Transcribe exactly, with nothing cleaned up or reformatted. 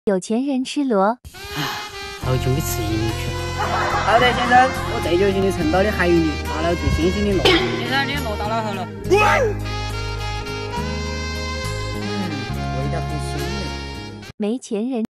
有钱人吃螺。 好久没吃银鱼去了。 好的，先生，我这就是你称到的海鱼，打了最新鲜的螺。先生，你的螺打捞好了。嗯，味道很鲜美。 没钱人。